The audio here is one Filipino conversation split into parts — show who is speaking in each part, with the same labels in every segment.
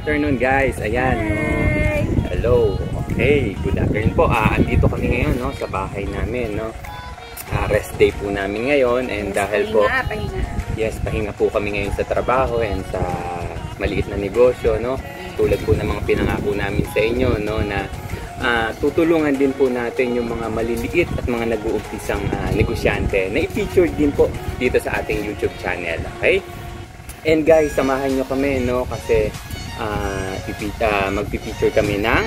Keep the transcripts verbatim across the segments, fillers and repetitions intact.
Speaker 1: afternoon guys. Ayan. No? Hello. Okay, good afternoon po. Ah, andito kami ngayon no sa bahay namin no. Ah, rest day po namin ngayon and yes, dahil
Speaker 2: pahinga,
Speaker 1: po
Speaker 2: pahinga.
Speaker 1: Yes, pahinga po kami ngayon sa trabaho and sa maliit na negosyo no. Tulad po ng mga pinangako namin sa inyo no na uh, tutulungan din po natin yung mga maliliit at mga nag-uumpisang uh, negosyante na i-feature din po dito sa ating YouTube channel. Okay? And guys, samahan nyo kami no kasi uh, uh, magpi-feature kami ng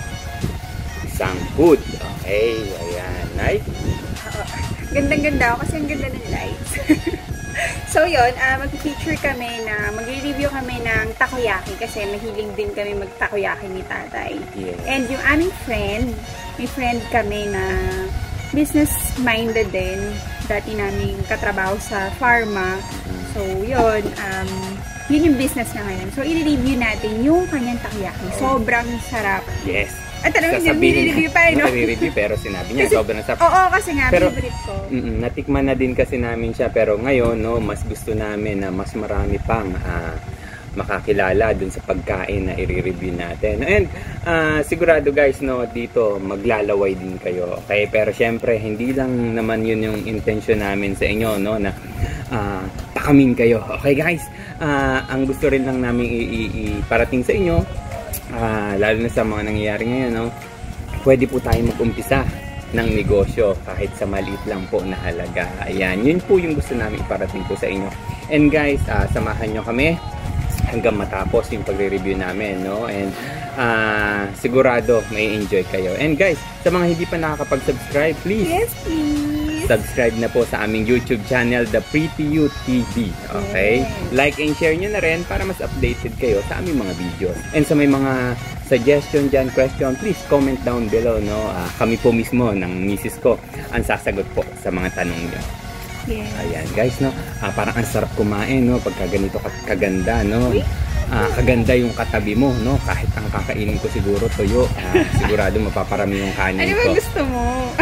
Speaker 1: isang food. Okay, ayan. Nice.
Speaker 2: Gandang-ganda ako kasi ang ganda ng lights. So yun, uh, mag-feature kami na magre-review kami ng takoyaki kasi mahilig din kami mag-takoyaki ni tatay.
Speaker 1: Yes.
Speaker 2: And yung aming friend, may friend kami na business-minded din. Dati namin katrabaho sa pharma. So yun, um, yun yung business na ngayon. So i-review natin yung kanyang takoyaki. Sobrang sarap.
Speaker 1: Yes.
Speaker 2: At talagang hindi review pa, no?
Speaker 1: Hindi review pero sinabi niya, kasi, sobrang sarap.
Speaker 2: Oo, kasi nga,
Speaker 1: pero,
Speaker 2: favorite ko.
Speaker 1: Mm -mm, natikman na din kasi namin siya, pero ngayon, no, mas gusto namin na mas marami pang uh, makakilala dun sa pagkain na i-review natin. And uh, sigurado guys, no, dito maglalaway din kayo. Okay, pero syempre, hindi lang naman yun yung intention namin sa inyo, no, na uh, pakamin kayo. Okay guys, uh, ang gusto rin lang namin iparating sa inyo, Uh, lalo na sa mga nangyayari ngayon, no? Pwede po tayo mag-umpisa ng negosyo kahit sa maliit lang po na halaga. Ayan, yun po yung gusto namin iparating po sa inyo. And guys, uh, samahan nyo kami hanggang matapos yung pagre-review namin, no? And uh, sigurado may enjoy kayo. And guys, sa mga hindi pa nakakapag-subscribe, please,
Speaker 2: yes, please
Speaker 1: subscribe na po sa aming YouTube channel, The Pretty You T V. Okay? Yes. Like and share nyo na rin para mas updated kayo sa aming mga videos. And sa may mga suggestion dyan, question, please comment down below. No? Uh, kami po mismo ng misis ko ang sasagot po sa mga tanong nyo.
Speaker 2: Yes.
Speaker 1: Ayan guys, no? Uh, parang ang sarap kumain, no? Pagka ganito kaganda, no? Uh, kaganda yung katabi mo, no? Kahit ang kakainin ko siguro tuyo, uh, sigurado mapaparami yung kanin
Speaker 2: ano
Speaker 1: ko.
Speaker 2: ba gusto mo?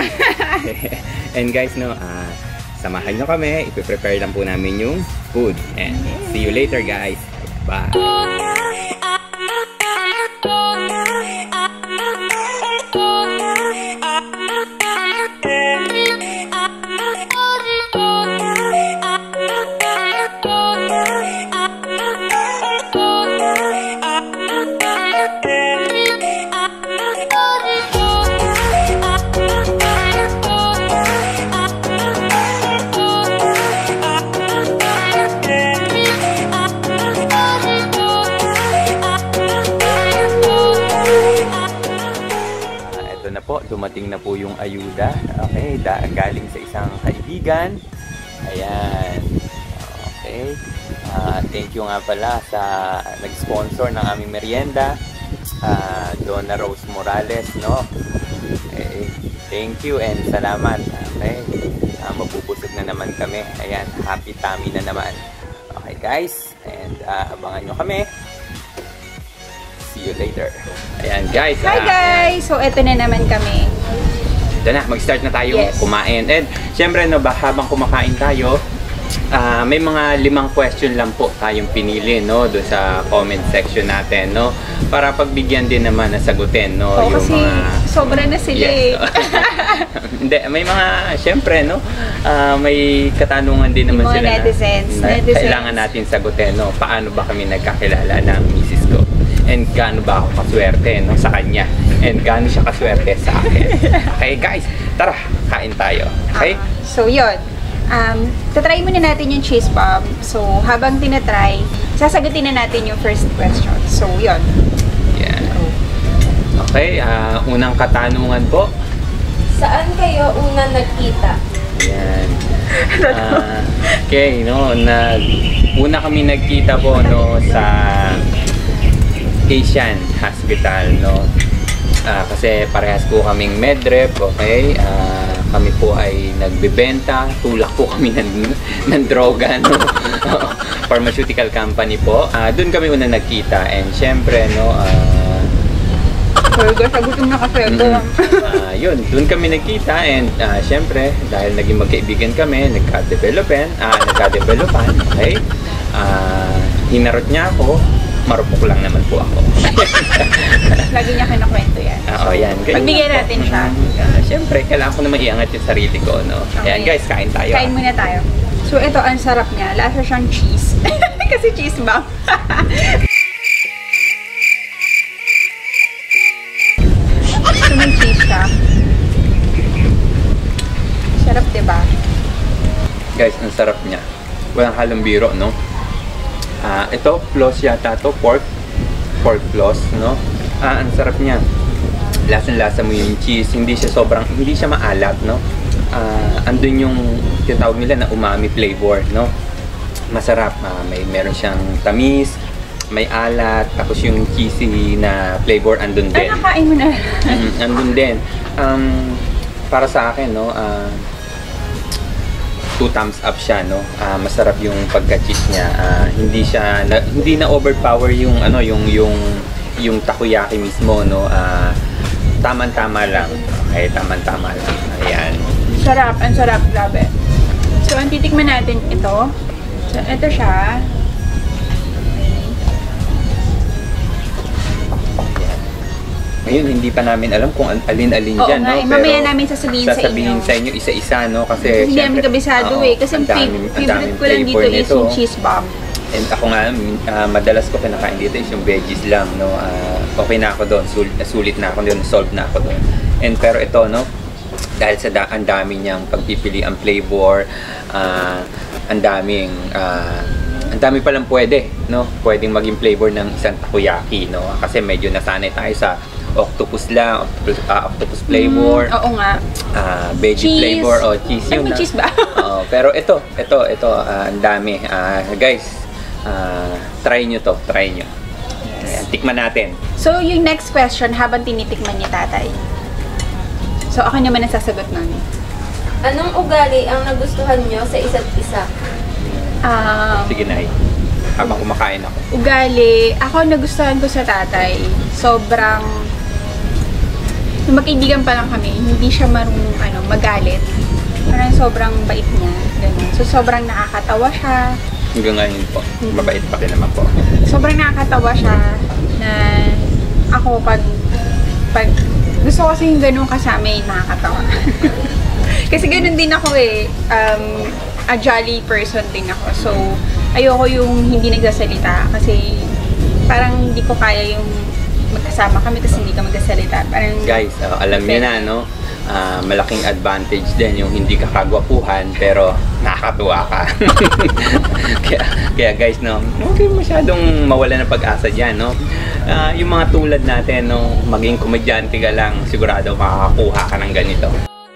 Speaker 1: And guys, no, uh, samahan nyo kami. Ipe-prepare lang po namin yung food. And see you later guys. Bye! Dumating na po yung ayuda. Okay, da galing sa isang kaibigan. Ayan. Okay. Uh, thank you nga pala sa nag-sponsor ng aming merienda. Uh, Donna Rose Morales, no? Okay. Thank you and salamat. Okay. Uh, mabubusog na naman kami. Ayan, happy tummy na naman. Okay guys, and uh, abangan nyo kami. See you later. Ayan guys.
Speaker 2: Hi guys! So eto na naman kami.
Speaker 1: Ito na, mag-start na tayo
Speaker 2: yes.
Speaker 1: kumain. And syempre no, habang kumakain tayo, uh, may mga limang question lang po tayong pinili no doon sa comment section natin, no, para pagbigyan din naman na sagutin, no,
Speaker 2: oh,
Speaker 1: yung
Speaker 2: kasi
Speaker 1: mga
Speaker 2: sobra na sila
Speaker 1: yes.
Speaker 2: eh.
Speaker 1: Hindi, may mga syempre no, uh, may katanungan din naman sila
Speaker 2: netizens,
Speaker 1: na, na
Speaker 2: netizens.
Speaker 1: kailangan natin sagutin, no, paano ba kami nagkakilala ng misis ko? And gaano ba ako kaswerte no, sa kanya? And gaano siya kaswerte sa akin? Okay guys, tara, kain tayo. Okay?
Speaker 2: Uh, so yun, um, tatry muna natin yung cheese bomb. So habang tinatry, sasagutin na natin yung first question. So yun.
Speaker 1: Yeah. Okay, uh, unang katanungan po.
Speaker 3: Saan kayo una nagkita?
Speaker 1: Yan. Uh, okay, no, nag, una kami nagkita po no sa Asian Hospital, no. Uh, kasi parehas po kaming medrep, okay? Uh, kami po ay nagbebenta, tulak po kami ng, ng droga, no? Pharmaceutical company po. Uh, doon kami una nagkita and syempre, no, uh,
Speaker 2: Burger, sagutin na kasi ito.
Speaker 1: uh, yun, doon kami nagkita and uh, syempre, dahil naging magkaibigan kami, nagka-developan, uh, nagka-developan, okay? Uh, hinarot niya ako marupok lang naman po ako.
Speaker 2: Lagi niya kinakwento yan.
Speaker 1: Oo, yan.
Speaker 2: Pagbigay natin siya.
Speaker 1: Uh, Siyempre, kailangan ko naman iangat yung sarili ko, no?
Speaker 2: Okay.
Speaker 1: Ayan guys, kain tayo.
Speaker 2: Kain muna tayo. So, ito, ang sarap niya. Lasa siyang cheese. Kasi cheese bomb. So, may cheese siya. Sarap, diba?
Speaker 1: Guys, ang sarap niya. Walang halong biro, no? Ah, uh, ito, floss yata to, pork. Pork floss, no? Ah, ang sarap niya. Lasang-lasa mo yung cheese. Hindi siya sobrang, hindi siya maalat, no? Ah, uh, andun yung tinatawag nila na umami flavor, no? Masarap. Ah, may meron siyang tamis, may alat, tapos yung cheesy na flavor andun din.
Speaker 2: Ay, nakain mo na.
Speaker 1: mm, andun din. Um, para sa akin, no? Ah, uh, two thumbs up siya, no. Uh, masarap yung pagka-cheese niya. Uh, hindi siya na, hindi na overpower yung ano, yung yung yung takoyaki mismo, no. Uh, taman-tama lang. Okay, taman-tama lang. Ayan.
Speaker 2: Sarap, ang sarap, grabe. So, ang titikman natin ito. So, ito siya.
Speaker 1: Ngayon, hindi pa namin alam kung alin-alin
Speaker 2: Oo
Speaker 1: dyan,
Speaker 2: nga,
Speaker 1: no?
Speaker 2: eh, mamaya namin sasabihin,
Speaker 1: sasabihin
Speaker 2: sa inyo.
Speaker 1: sa inyo isa-isa, no? Kasi,
Speaker 2: hindi namin kabisado
Speaker 1: oo,
Speaker 2: eh. Kasi
Speaker 1: ang daming- ang
Speaker 2: favorite
Speaker 1: daming
Speaker 2: ko lang dito
Speaker 1: flavor
Speaker 2: is
Speaker 1: nito.
Speaker 2: yung cheese bomb.
Speaker 1: And ako nga, uh, madalas ko kinakain dito is yung veggies lang, no? Uh, okay na ako doon, Sul sulit na ako doon, solve na ako doon. And pero ito, no? Dahil sa da ang dami niyang pagpipili ang flavor, uh, ang daming, uh, ang dami palang pwede, no? Pwedeng maging flavor ng isang takoyaki, no? Kasi medyo nasanay tayo sa octopus lang, octopus, uh, octopus flavor.
Speaker 2: Mm, oo nga.
Speaker 1: Uh, veggie
Speaker 2: Cheese.
Speaker 1: flavor o cheese
Speaker 2: Ay,
Speaker 1: yun
Speaker 2: may
Speaker 1: na.
Speaker 2: cheese ba?
Speaker 1: Oo, pero ito, ito, ito, uh, ang dami. Uh, guys, uh, try nyo to, try nyo. Ayan, tikman natin.
Speaker 2: So, yung next question, habang tinitikman ni tatay. So, ako naman ang sasagot nun.
Speaker 3: Anong ugali ang nagustuhan nyo sa isa't isa?
Speaker 2: Um,
Speaker 1: Sige na, habang kumakain ako.
Speaker 2: Ugali, ako nagustuhan ko sa tatay. Sobrang, nung magkaibigan pa lang kami, hindi siya marunong ano, magalit. Parang sobrang bait niya. Ganun. So, sobrang nakakatawa siya.
Speaker 1: Hanggang ngayon po, mabait pa rin naman po.
Speaker 2: Sobrang nakakatawa siya na ako pag, pag gusto ko kasi yung ganun kasama yung nakakatawa. Kasi ganun din ako eh. Um, a jolly person din ako. So, ayoko yung hindi nagsasalita kasi parang hindi ko kaya yung magkasama kami tapos hindi ka magsasalita. Parang,
Speaker 1: Guys, uh, alam niyo na, no? Uh, malaking advantage din yung hindi ka kagwapuhan pero nakakatuwa ka. kaya, kaya guys, no, huwag kayong masyadong mawala ng pag-asa dyan, no? Uh, yung mga tulad natin, no, maging komedyante ka lang, sigurado makakakuha ka ng ganito.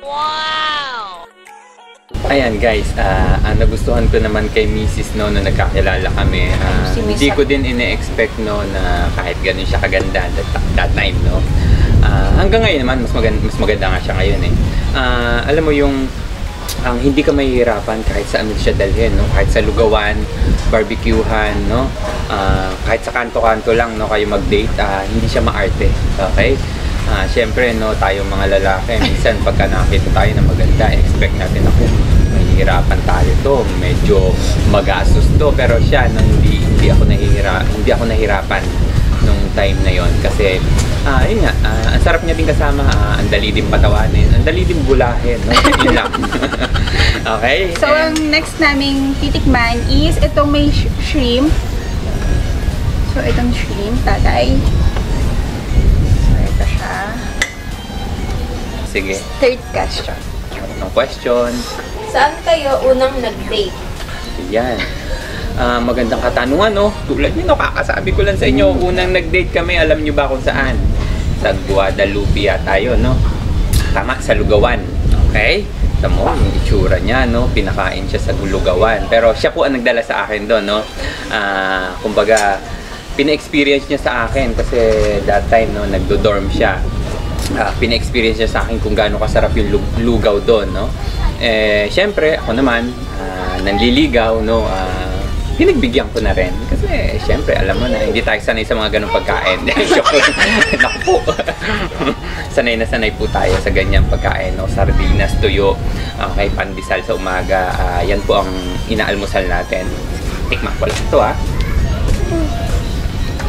Speaker 1: Wow! Ayan guys, uh, ang nagustuhan ko naman kay Missus no, na nagkakilala kami, uh,
Speaker 2: Si Miss
Speaker 1: hindi ko din ine-expect no na kahit ganun siya kaganda that, that time, no. Uh, hanggang ngayon naman, mas maganda, mas maganda nga siya ngayon eh. Uh, alam mo yung ang hindi ka mahihirapan kahit saan mo siya dalhin, no? Kahit sa lugawan, barbecuehan, no? Uh, kahit sa kanto-kanto lang, no, kayo mag-date, uh, hindi siya maarte, okay? Uh, Siyempre, no, tayo mga lalaki, minsan pagka nakita tayo na maganda, expect natin ako, mahihirapan tayo to, medyo magastos to, pero siya, no, hindi, hindi ako nahihira, hindi ako nahirapan nung time na yon kasi ah uh, yun nga, uh, ang sarap niya din kasama, uh, ang dali din patawanin, ang dali din bulahin, no? Yun lang. Okay?
Speaker 2: so, ang next naming titikman is itong may sh shrimp. So, itong shrimp, tatay. So, ito siya.
Speaker 1: Sige.
Speaker 2: Third question.
Speaker 1: Anong question?
Speaker 3: Saan kayo unang nag-date?
Speaker 1: Yan. Uh, magandang katanungan, no? Tulad nyo, no, kakasabi ko lang sa inyo, unang nag-date kami, alam nyo ba kung saan? Sa Guadalupe tayo, no? Tama, sa Lugawan. Okay? Tamo, yung itsura niya, no? Pinakain siya sa Lugawan. Pero siya po ang nagdala sa akin doon, no? Uh, kumbaga, pina-experience niya sa akin kasi that time, no, nagdo-dorm siya. Uh, pina-experience niya sa akin kung gaano kasarap yung lugaw doon, no? Eh, syempre, ako naman, uh, nanliligaw, no? Uh, pinagbigyan ko na rin. Kasi, syempre, alam mo na, hindi tayo sanay sa mga ganong pagkain. Naku po. Sanay na sanay po tayo sa ganyang pagkain, no? Sardinas, tuyo, okay, pandesal sa umaga. Uh, yan po ang inaalmusal natin. Tikman ko lang ito, ha?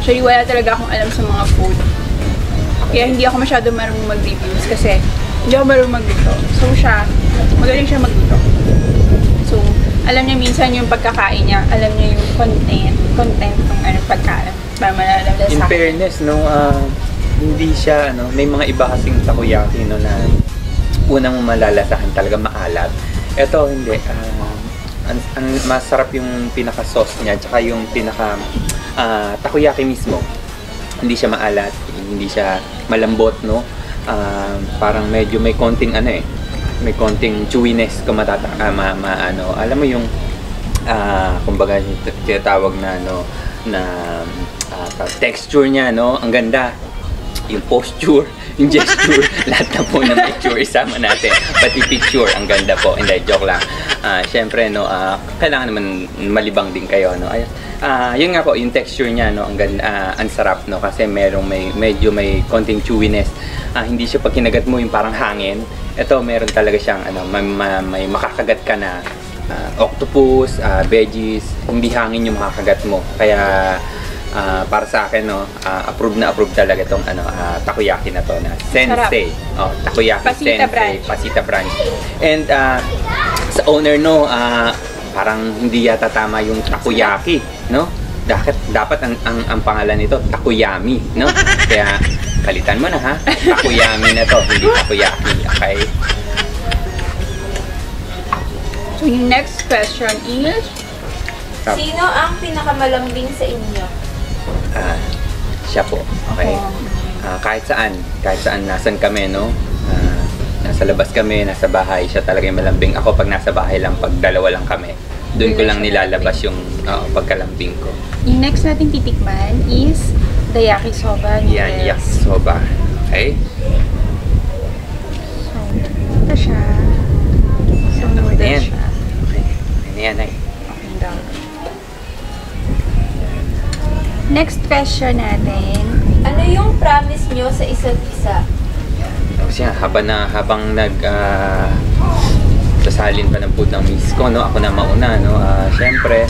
Speaker 2: Actually, wala talaga akong alam sa mga food. Kaya hindi ako masyado marunong mag-reviews kasi hindi ako marunong magluto. So siya, magaling siya magluto. So, alam niya minsan yung pagkakain niya, alam niya yung content, content ng ano, pagkain. Para malalala
Speaker 1: In
Speaker 2: sa akin.
Speaker 1: fairness, no, uh, hindi siya, ano, may mga iba kasing takoyaki, no, na unang malalasahan talaga maalat. Ito, hindi. Uh, ang, ang masarap yung pinaka-sauce niya, tsaka yung pinaka uh, takoyaki mismo. Hindi siya maalat, hindi siya malambot, no. Uh, parang medyo may konting ano eh, may konting chewiness kung matata uh, ma, ma, ano, alam mo yung uh, kumbaga tinatawag na ano na uh, texture niya, no, ang ganda, yung posture, yung gesture, lahat na po ng picture isama natin, pati picture, ang ganda po, hindi, joke lang. Uh, syempre, no, uh, kailangan naman malibang din kayo, no. Ay, uh, yun nga po, yung texture niya, no, ang ganda, uh, ang sarap, no, kasi merong may medyo may konting chewiness. Uh, hindi siya pag kinagat mo yung parang hangin. Ito, meron talaga siyang ano, may, may makakagat ka na uh, octopus, uh, veggies, hindi hangin yung makakagat mo. Kaya uh, para sa akin, no, uh, approve na approve talaga itong ano, uh, takoyaki na to na Sensei. Oh, takoyaki
Speaker 2: Pasita
Speaker 1: Sensei,
Speaker 2: branch.
Speaker 1: Pasita branch. And uh, sa owner, no, uh, parang hindi yata tama yung takoyaki, no? Dapat dapat ang ang, ang pangalan nito Takoyami, no? Kaya palitan mo na, ha? Takoyami na to, hindi takoyaki. Okay?
Speaker 2: So, yung next question is,
Speaker 1: Stop.
Speaker 3: Sino ang pinakamalambing sa inyo?
Speaker 1: Ah, siya po. Okay? Ah, kahit saan, kahit saan nasan kami, no? Ah, nasa labas kami, nasa bahay, siya talaga yung malambing. Ako pag nasa bahay lang, pag dalawa lang kami, doon ko lang nilalabas yung uh, pagkalambing ko.
Speaker 2: yung next natin titikman is the yakisoba noodles.
Speaker 1: Yan, yakisoba. Okay?
Speaker 2: So, ito siya. So,
Speaker 1: Okay na
Speaker 2: noodles
Speaker 1: yan.
Speaker 2: siya.
Speaker 1: Okay. Okay na yan, ay.
Speaker 2: Okay daw. Next question natin.
Speaker 3: Ano yung promise nyo sa isa't isa?
Speaker 1: Tapos yan, habang, na, habang nag... Uh, sasalin pa ng food ng miss ko, no? Ako na mauna, no? Uh, Siyempre,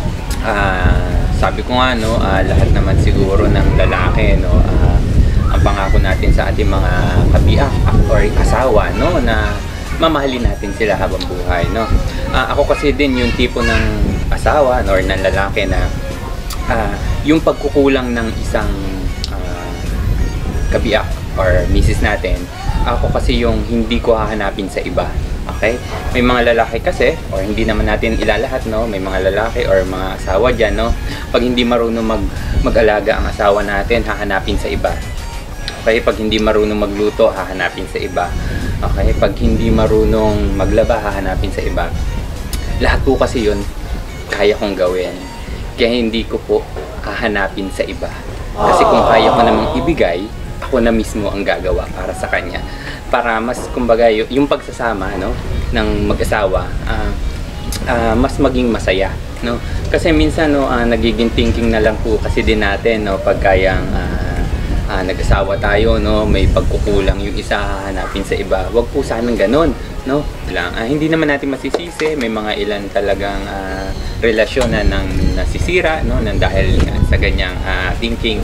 Speaker 1: uh, sabi ko nga, no, uh, lahat naman siguro ng lalaki, no, uh, ang pangako natin sa ating mga kabiak or asawa, no, na mamahalin natin sila habang buhay, no. Uh, ako kasi din yung tipo ng asawa, no, or ng lalaki na uh, yung pagkukulang ng isang uh, kabiak or misis natin, ako kasi yung hindi ko hahanapin sa iba. Okay? May mga lalaki kasi, or hindi naman natin ilalahat, no? May mga lalaki or mga asawa dyan, no? Pag hindi marunong mag, mag-alaga ang asawa natin, hahanapin sa iba. Okay? Pag hindi marunong magluto, hahanapin sa iba. Okay? Pag hindi marunong maglaba, hahanapin sa iba. Lahat po kasi yun, kaya kong gawin. Kaya hindi ko po hahanapin sa iba. Kasi kung kaya ko namang ibigay, ako na mismo ang gagawa para sa kanya. Para mas, kumbaga, yung pagsasama, no, ng mag-asawa, uh, uh, mas maging masaya, no? Kasi minsan, no, uh, nagiging thinking na lang po kasi din natin, no, pagkayang uh, uh, nag-asawa tayo, no, may pagkukulang yung isa, hahanapin sa iba. Wag po sanang ganun, no? Lang, uh, hindi naman natin masisisi, may mga ilan talagang uh, relasyon na nang nasisira, no, nang dahil uh, sa ganyang uh, thinking.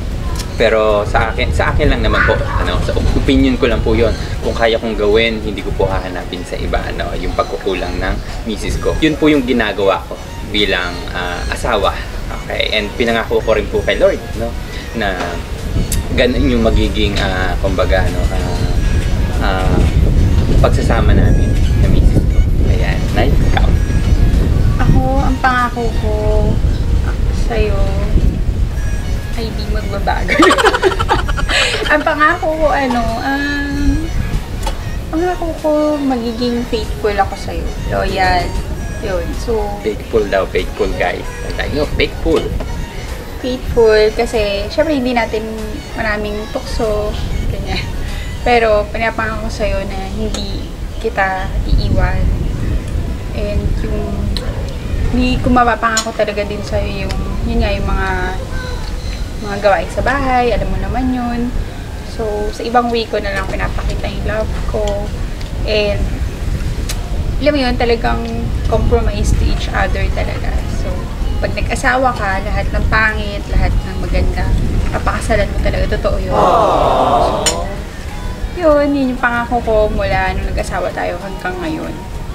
Speaker 1: Pero sa akin, sa akin lang naman po, ano, sa opinion ko lang po yon. Kung kaya kong gawin, hindi ko po hahanapin sa iba, ano, yung pagkukulang ng misis ko. Yun po yung ginagawa ko bilang uh, asawa. Okay? And pinangako ko rin po kay Lord, no, na ganun yung magiging, uh, kumbaga, no, uh, uh, pagsasama namin na misis ko. Ayan, Nay, ikaw.
Speaker 2: Ako, ang pangako ko sa'yo ay di magbabago. Ang pangako ko, ano, um, pangako ko, magiging faithful ako sa'yo. Loyal. Yun. So,
Speaker 1: Faithful daw, faithful guys. Tandaan nyo, faithful.
Speaker 2: faithful kasi, syempre, hindi natin maraming tukso. Ganyan. Pero, pinapangako ko sa'yo na hindi kita iiwan. And yung, hindi ko mapapangako talaga din sa'yo yung, yun nga, yung mga mga gawain sa bahay, alam mo naman yun. So, sa ibang way ko na lang pinapakita yung love ko. And, alam mo yun, talagang compromise to each other talaga. So, pag nag-asawa ka, lahat ng pangit, lahat ng maganda, papakasalan mo talaga. Totoo yun. So, yun, yun yung pangako ko mula nung nag-asawa tayo hanggang ngayon.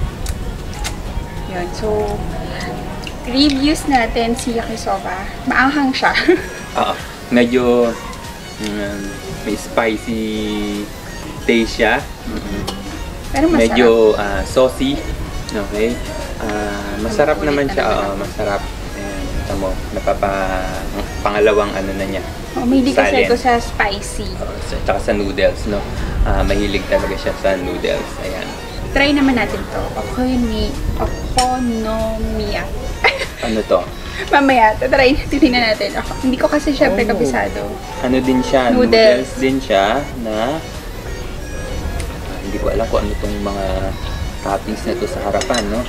Speaker 2: Yun, so, reviews natin si Yakisoba. Maanghang siya.
Speaker 1: Oo. Medyo um, may spicy taste siya. Mm-hmm.
Speaker 2: Pero masarap.
Speaker 1: Medyo uh, saucy. Okay. Uh, masarap
Speaker 2: Ulit
Speaker 1: naman siya.
Speaker 2: talaga.
Speaker 1: Oo, masarap. And, tamo, napapa pangalawang ano na niya.
Speaker 2: Oh, mahilig kasi
Speaker 1: Salin.
Speaker 2: ko sa spicy.
Speaker 1: Uh, so, tsaka sa noodles, no? Uh, mahilig talaga siya sa noodles. Ayan.
Speaker 2: Try naman natin to. Okonomi, okonomiya.
Speaker 1: Ano to?
Speaker 2: Mamaya, try titingnan natin. Ako, hindi ko kasi syempre
Speaker 1: Oh.
Speaker 2: kabisado.
Speaker 1: Ano din siya?
Speaker 2: Noodles.
Speaker 1: Noodles din siya na ah, hindi ko alam kung ano tong mga toppings na to sa harapan, no?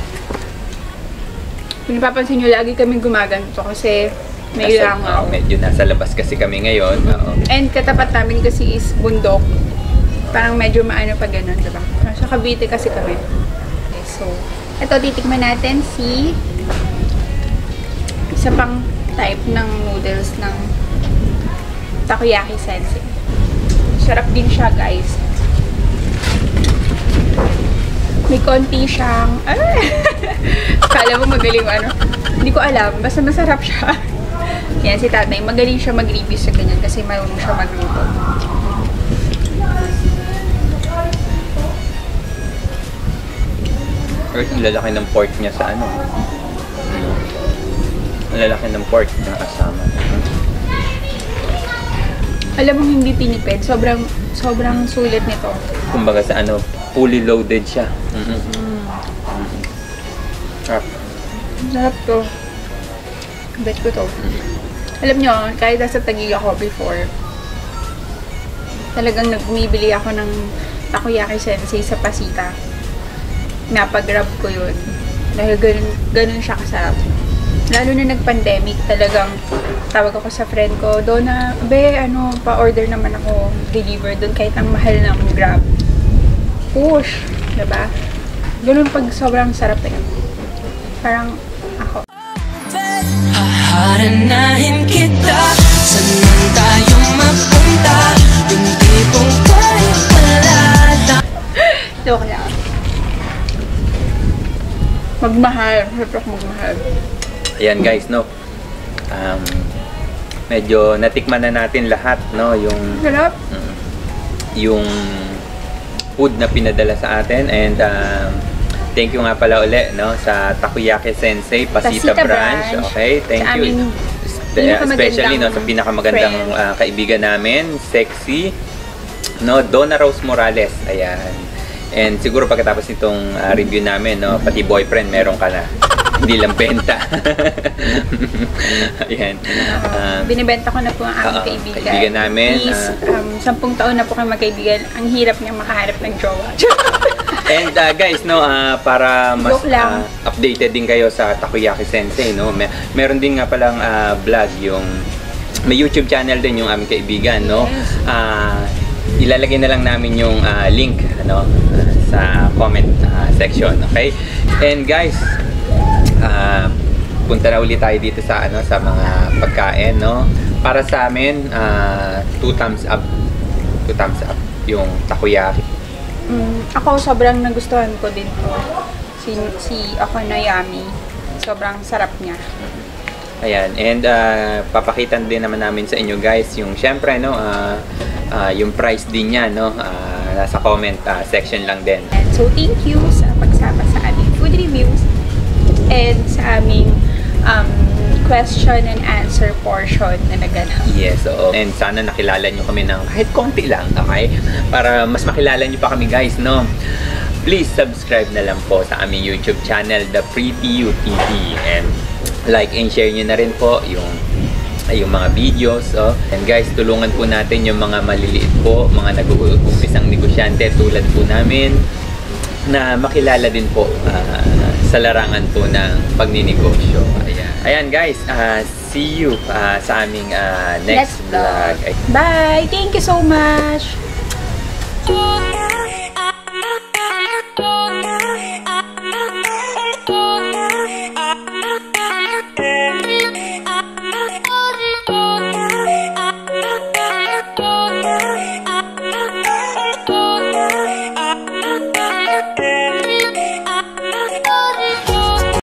Speaker 2: Kung napapansin nyo, lagi kami gumaganto kasi may
Speaker 1: Nasa-
Speaker 2: langaw.
Speaker 1: oh, medyo nasa labas kasi kami ngayon. Oo.
Speaker 2: And katapat namin kasi is bundok. Parang medyo maano pa ganun, diba? Nasa Cavite kasi kami. Okay, so, ito titikman natin si isa pang type ng noodles ng Takoyaki Sensei. Sarap din siya, guys. May konti siyang... Ah! Kala mo magaling ano. Hindi ko alam. Basta masarap siya. Yan, si tatay. Magaling siya mag-review sa ganyan kasi marunong siya magluto.
Speaker 1: Or ang lalaki ng pork niya sa ano. Hmm. Ang lalaki ng pork na kasama. Hmm.
Speaker 2: Alam mo, hindi tinipid. Sobrang, sobrang sulit nito.
Speaker 1: Kumbaga sa ano, fully loaded siya. Mm-hmm. Mm-hmm. Ah.
Speaker 2: Sarap to. Bet ko to. Alam nyo, kahit nasa Taguig ako before, talagang nagmibili ako ng Takoyaki Sensei sa Pasita. Napag-grab ko yun. Dahil ganun, ganun siya kasarap. Lalo na nag-pandemic, talagang tawag ako sa friend ko, doon na, be, ano, pa-order naman ako, deliver doon kahit ang mahal ng Grab. Push! Diba? Ganun pag sobrang sarap na yun. Parang ako.
Speaker 4: Haharanahin kita, saan man tayo mapunta, yung tipong tayo palala.
Speaker 2: Joke lang. Magmahal. Siyempre magmahal.
Speaker 1: Ayan guys, no. Um, medyo natikman na natin lahat, no, yung
Speaker 2: Sarap.
Speaker 1: mm, yung food na pinadala sa atin, and um, thank you nga pala uli, no, sa Takoyaki Sensei Pasita,
Speaker 2: Pasita
Speaker 1: branch.
Speaker 2: branch.
Speaker 1: Okay, thank
Speaker 2: Sa
Speaker 1: you.
Speaker 2: aming
Speaker 1: Especially, no, sa pinakamagandang
Speaker 2: friend.
Speaker 1: uh, kaibigan namin, sexy, no, Donna Rose Morales. Ayan. And siguro pagkatapos nitong uh, review namin, no, pati boyfriend meron ka na. Hindi lang benta. Ayan. Um,
Speaker 2: Binibenta ko na po ang aming
Speaker 1: Oo,
Speaker 2: kaibigan.
Speaker 1: kaibigan namin,
Speaker 2: Please,
Speaker 1: ah.
Speaker 2: um, sampung taon na po kami magkaibigan. Ang hirap niya makahanap ng jowa.
Speaker 1: And uh, guys, no, uh, para mas
Speaker 2: Joke lang.
Speaker 1: uh, updated din kayo sa Takoyaki Sensei, no. Mer meron din nga palang uh, vlog, yung may YouTube channel din yung aming kaibigan, no.
Speaker 2: Yes.
Speaker 1: Uh, ilalagay na lang namin yung uh, link, ano, uh, sa comment uh, section, okay? And guys, uh, punta na ulit tayo dito sa ano, sa mga pagkain, no. Para sa amin, uh, two thumbs up. Two thumbs up yung takoyaki.
Speaker 2: Mm, ako sobrang nagustuhan ko din to. Si, si Okonoyami. Sobrang sarap niya.
Speaker 1: Ayan, and uh, papakitan din naman namin sa inyo guys yung syempre, no, uh, uh, yung price din niya, no, uh, nasa comment uh, section lang din.
Speaker 2: And so thank you sa pagsama sa aming food reviews and sa aming um, question and answer portion na naganap.
Speaker 1: Yes, oo. And sana nakilala nyo kami ng kahit konti lang, okay? Para mas makilala nyo pa kami guys, no? Please subscribe na lang po sa aming YouTube channel, The Pretty You T V. And like and share nyo na rin po yung yung mga videos. Oh. And guys, tulungan po natin yung mga maliliit po, mga nag-uumpisang negosyante tulad po namin, na makilala din po uh, sa larangan po ng pagninegosyo. Ayan, Ayan guys, uh, see you uh, sa aming uh, next,
Speaker 2: Next
Speaker 1: vlog.
Speaker 2: vlog. Bye! Thank you so much!
Speaker 4: Yeah. oh,